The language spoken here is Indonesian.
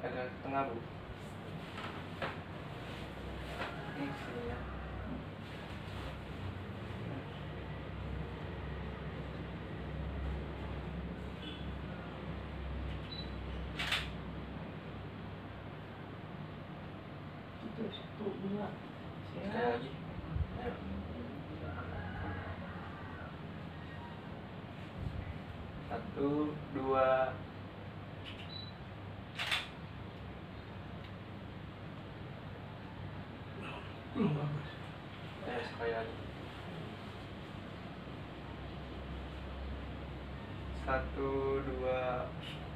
agak ke tengah bu. Ini sini ya. Itu 1, 2. Sekali lagi. Ayo. 1, 2. Bagus. Ayo sekali lagi. 1, 2.